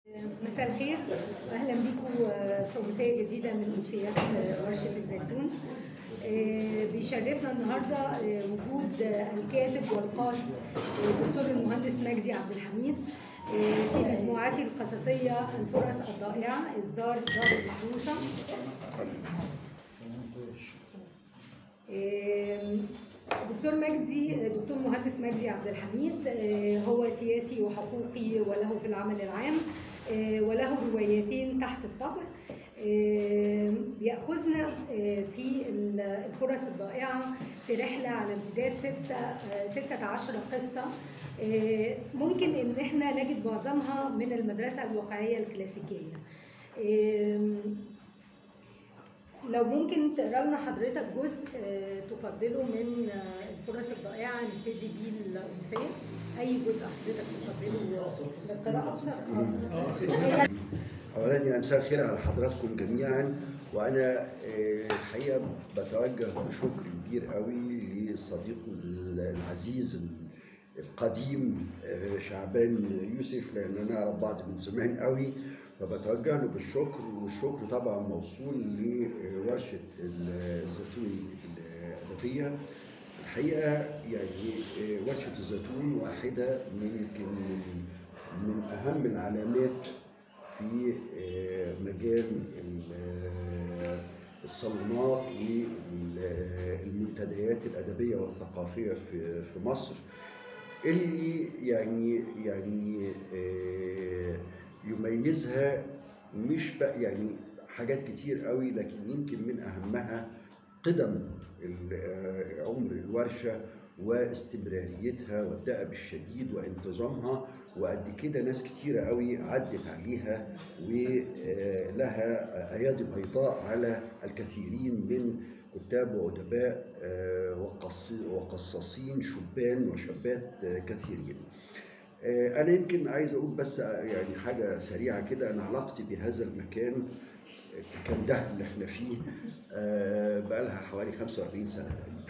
مساء الخير، اهلا بيكم في امسيه جديده من امسيات ورشه الزيتون. بيشرفنا النهارده وجود الكاتب والقاص الدكتور المهندس مجدي عبد الحميد في مجموعته القصصيه الفرص الضائعه، اصدار دار المحروسه. دكتور مهندس مجدي عبد الحميد هو سياسي وحقوقي وله في العمل العام، وله روايتين تحت الطبع. بيأخذنا في الفرص الضائعة في رحلة على امتداد 16 قصة، ممكن ان احنا نجد معظمها من المدرسة الواقعية الكلاسيكية. لو ممكن تقرا لنا حضرتك جزء تفضله من الفرص الضائعه نبتدي بيه الامسيه، اي جزء حضرتك تفضله للقراءه ابسط. اولا مساء الخير على حضراتكم جميعا، وانا الحقيقه بتوجه بشكر كبير قوي للصديق العزيز القديم شعبان يوسف، لاننا نعرف بعض من زمان قوي، فبتوجه له بالشكر، والشكر طبعا موصول لورشه الزيتون الادبيه. الحقيقه يعني ورشه الزيتون واحده من اهم العلامات في مجال الصالونات والمنتديات الادبيه والثقافيه في مصر، اللي يعني يميزها مش بقى يعني حاجات كتير قوي، لكن يمكن من اهمها قدم عمر الورشه واستمراريتها والدأب الشديد وانتظامها، وقد كده ناس كتيره قوي عدت عليها ولها ايادي بيضاء على الكثيرين من كتاب وادباء وقصاصين شبان وشابات كثيرين. أنا يمكن عايز أقول بس يعني حاجة سريعة كده. أنا علاقتي بهذا المكان ده اللي احنا فيه بقالها حوالي 45 سنة.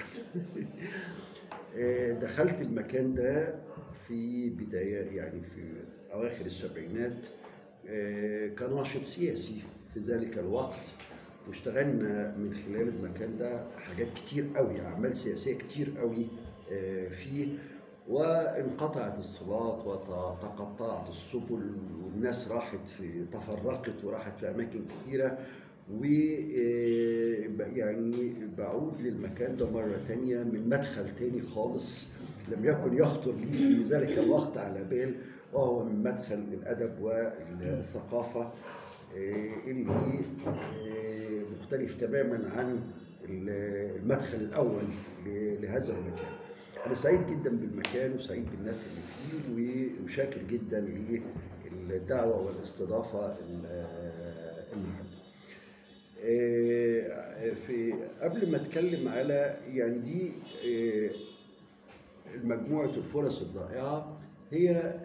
دخلت المكان ده في بداية يعني في أواخر السبعينات كناشط سياسي في ذلك الوقت، واشتغلنا من خلال المكان ده حاجات كتير قوي، أعمال سياسية كتير قوي فيه، وانقطعت الصلات وتقطعت السبل، والناس تفرقت وراحت في أماكن كثيرة، ويعني بعود للمكان ده مرة تانية من مدخل تاني خالص لم يكن يخطر لي في ذلك الوقت على بال، وهو من مدخل الأدب والثقافة اللي مختلف تماما عن المدخل الأول لهذا المكان. أنا سعيد جدا بالمكان وسعيد بالناس اللي فيه، وشاكر جدا للدعوة والاستضافة النهارده. قبل ما أتكلم على يعني دي مجموعة الفرص الضائعة، هي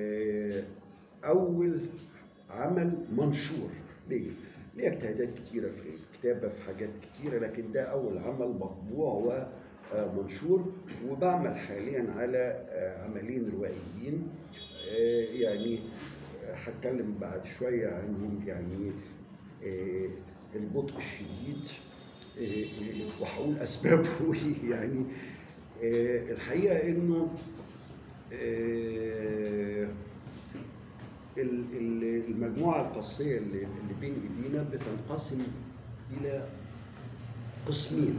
أول عمل منشور ليه اجتهادات كتيرة في الكتابة في حاجات كتيرة، لكن ده أول عمل مطبوع ومنشور. وبعمل حاليا على عملين روائيين، يعني هتكلم بعد شوية عنهم، يعني البطء الشديد، وهقول أسبابه. يعني الحقيقة إنه المجموعة القصية اللي بين إيدينا بتنقسم إلى قسمين،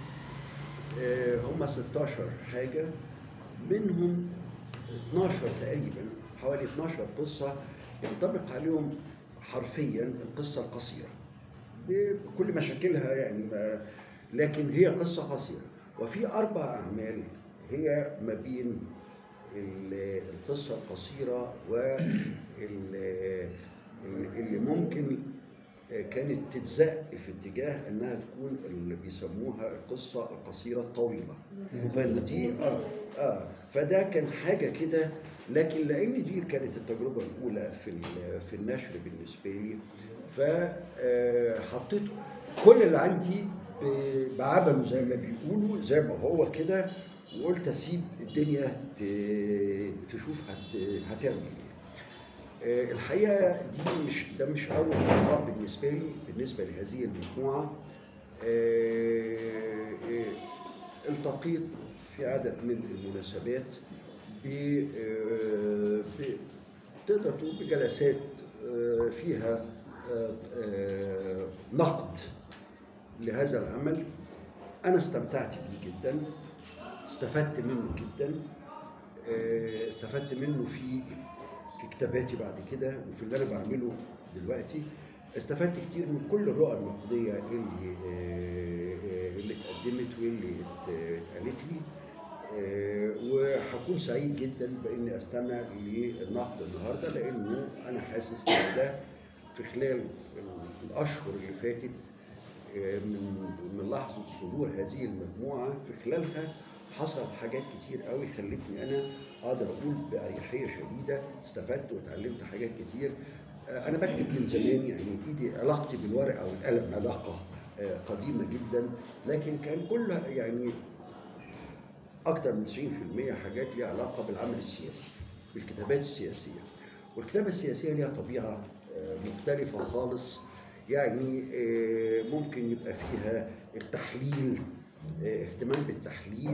هم 16 حاجة، منهم 12 تقريبا، حوالي 12 قصة ينطبق عليهم حرفيا القصة القصيرة بكل مشاكلها، يعني لكن هي قصة قصيرة. وفي 4 أعمال هي ما بين القصة القصيرة واللي ممكن كانت تتزق في اتجاه انها تكون اللي بيسموها القصه القصيره الطويله دي. فده كان حاجه كده، لكن لان دي كانت التجربه الاولى في النشر بالنسبه لي، فحطيت كل اللي عندي بعبله زي ما بيقولوا، زي ما هو كده، وقلت اسيب الدنيا تشوف هتعمل ايه. الحقيقه ده مش اول لقاء بالنسبه لي بالنسبه لهذه المجموعه. التقيت في عدد من المناسبات تقدر تقول بجلسات فيها نقد لهذا العمل. أنا استمتعت بيه جدا، استفدت منه جدا، استفدت منه في كتاباتي بعد كده وفي اللي أنا بعمله دلوقتي. استفدت كتير من كل الرؤى النقدية اللي اتقدمت واللي اتقالت لي، وهكون سعيد جدا باني استمع للنقد النهارده، لانه انا حاسس ان ده في خلال الاشهر اللي فاتت من لحظه صدور هذه المجموعه، في خلالها حصل حاجات كتير قوي خلتني انا اقدر اقول باريحيه شديده استفدت واتعلمت حاجات كتير. انا بكتب من زمان، يعني علاقتي بالورقه والقلم علاقه قديمه جدا، لكن كان كلها يعني أكثر من 90% حاجات ليها علاقة بالعمل السياسي، بالكتابات السياسية. والكتابة السياسية ليها طبيعة مختلفة خالص، يعني ممكن يبقى فيها التحليل، اهتمام بالتحليل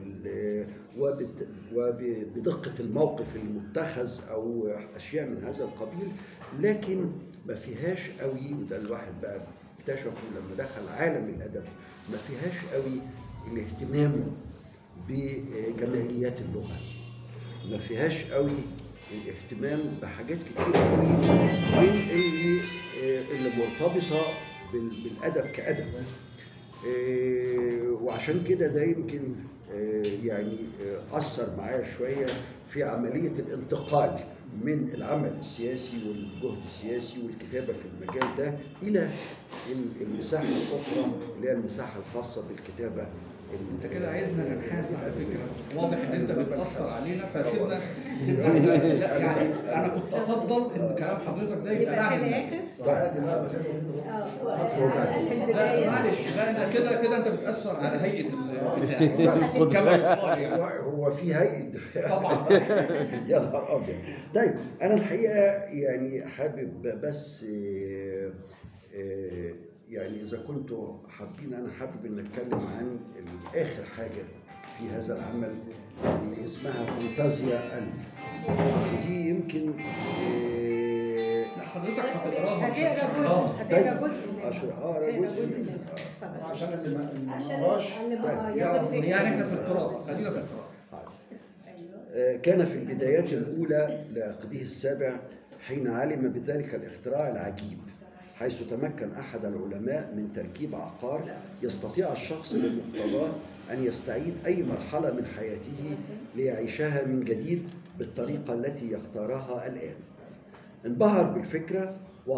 وبدقة الموقف المتخذ أو أشياء من هذا القبيل، لكن ما فيهاش قوي، وده الواحد بقى اكتشفه لما دخل عالم الأدب، ما فيهاش قوي الاهتمام بجماليات اللغة، ما فيهاش قوي الاهتمام بحاجات كتير قوي من اللي مرتبطة بالأدب كأدب. وعشان كده ده يمكن يعني أثر معايا شوية في عملية الانتقال من العمل السياسي والجهد السياسي والكتابة في المجال ده إلى المساحة الأخرى اللي هي المساحة الخاصة بالكتابة. انت كده عايزنا ننحاز على فكره، واضح ان انت بتاثر علينا، فسيبنا لا يعني انا كنت افضل ان كلام حضرتك ده يبقى بعد الاخر. معلش، لا انت كده انت بتاثر على هيئه الدفاع. هو في هيئه دفاع طبعا. يا نهار ابيض. طيب انا الحقيقه يعني حابب بس يعني إذا كنتوا حابين، أنا حابب إن أتكلم عن آخر حاجة في هذا العمل اللي اسمها فانتازيا قلب. دي يمكن حضرتك هتقراها. هتقرا جزء عشان اللي ما قراش ياخد فكرة. يعني احنا في القراءة، خلينا في القراءة. كان في البدايات الأولى لعقده السابع حين علم بذلك الاختراع العجيب، حيث تمكن أحد العلماء من تركيب عقار يستطيع الشخص بمقتضاه أن يستعيد أي مرحلة من حياته ليعيشها من جديد بالطريقة التي يختارها الآن. انبهر بالفكرة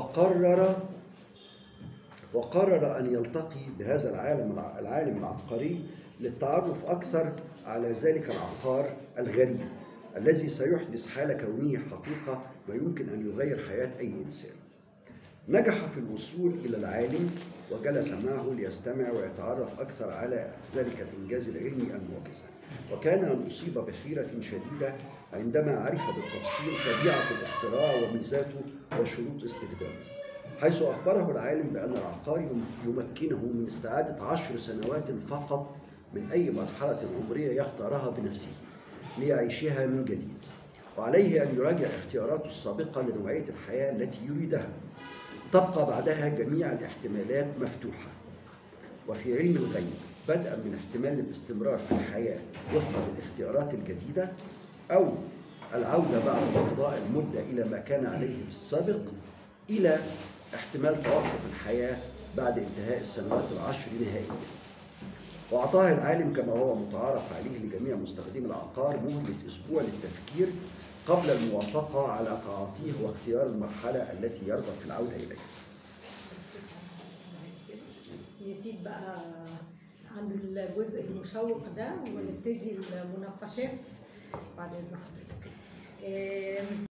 وقرر أن يلتقي بهذا العالم العبقري للتعرف أكثر على ذلك العقار الغريب الذي سيحدث حال كونه حقيقة ويمكن أن يغير حياة أي إنسان. نجح في الوصول إلى العالم وجلس معه ليستمع ويتعرف أكثر على ذلك الإنجاز العلمي المعجزة، وكان أصيب بحيرة شديدة عندما عرف بالتفصيل طبيعة الاختراع وميزاته وشروط استخدامه، حيث أخبره العالم بأن العقار يمكنه من استعادة 10 سنوات فقط من أي مرحلة عمرية يختارها بنفسه ليعيشها من جديد، وعليه أن يراجع اختياراته السابقة لنوعية الحياة التي يريدها. تبقى بعدها جميع الاحتمالات مفتوحة. وفي علم الغيب بدءا من احتمال الاستمرار في الحياة وفق الاختيارات الجديدة، أو العودة بعد قضاء المدة إلى ما كان عليه في السابق، إلى احتمال توقف الحياة بعد انتهاء السنوات 10 نهائيا. وأعطاه العالم كما هو متعارف عليه لجميع مستخدمي العقار مهلة أسبوع للتفكير قبل الموافقة على تعاطيه واختيار المرحلة التي يرغب في العودة إليها. نسيب بقى عند الجزء المشوق ده ونبتدي المناقشات بعد إذن حضرتك.